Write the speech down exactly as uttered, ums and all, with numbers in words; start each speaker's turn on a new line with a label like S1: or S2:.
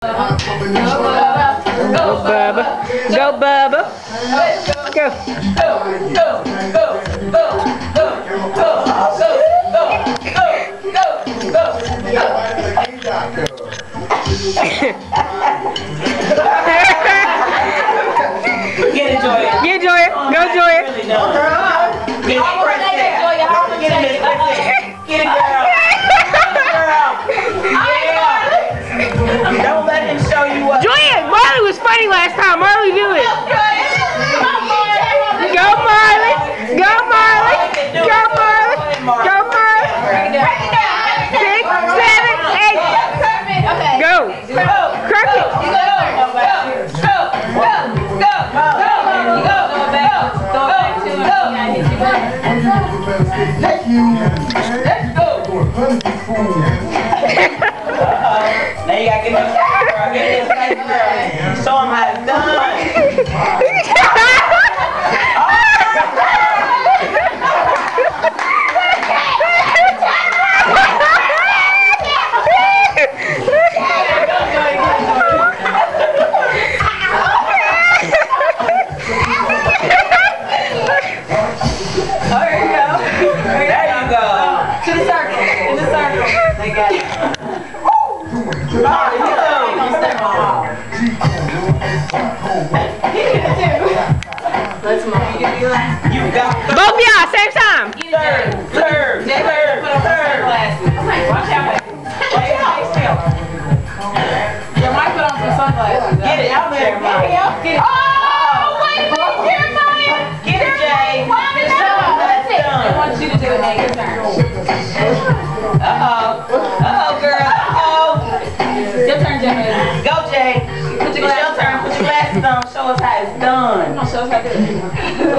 S1: Go, Bubba. Go, Bubba. Go. Go, go, go, go, go, go, go, go, go, go, go. Get it, Joia. Get Joia. Go, Joia. Get it, Joia. Get it, Get it, girl. Don't let him show you what. Joia, Marley was funny last time. Marley, do it. Go, Marley. Go, Marley. Go, Marley. Go, Marley. Six, seven, eight. Go. Crumping. Go. Go. Go. Go. Let's go. Now you gotta get this girl, get this nice girl. Show him how it's done. There you go. There you go. To the circle. In the circle. They got it. Let's move. You got both of y'all, same time. Third, third, third, third. Watch out. Watch out. You might put on some sunglasses. Get it out there, Mike. Get it. Oh, wait, Jeremiah. Get it, Jay. That's done. I want you to do it now. Your turn. Uh-oh. Uh-oh, girl. Uh-oh. Your turn, Jay. Go, Jay. Put your glasses on. Put your glasses on. Show us how it's done. Come on, show us how to do it.